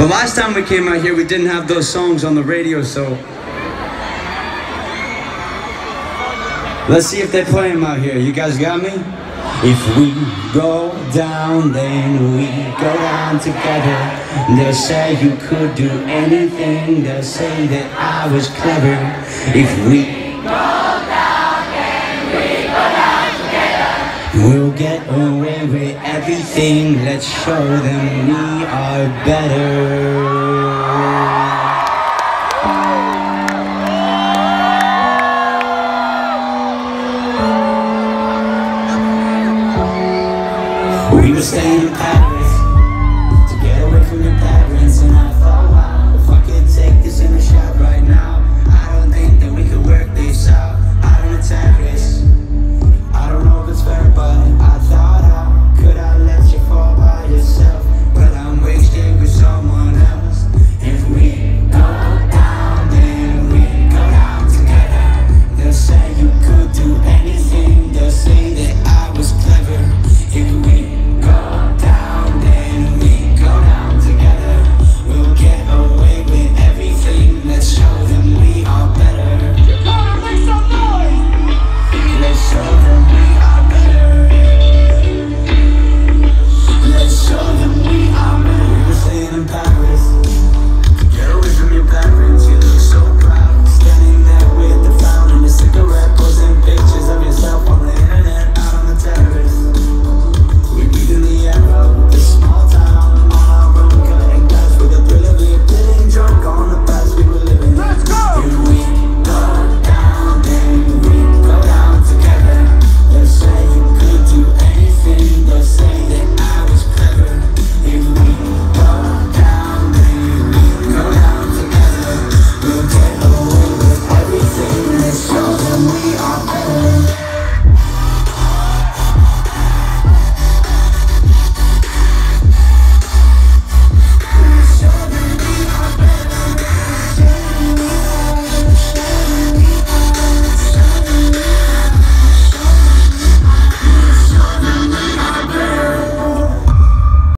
But last time we came out here, we didn't have those songs on the radio, so let's see if they play them out here. You guys got me? If we go down, then we go down together. They'll say you could do anything. They'll say that I was clever. If we go down, then we go down together. We'll get away with everything. Let's show them we are better. We were staying in Paris.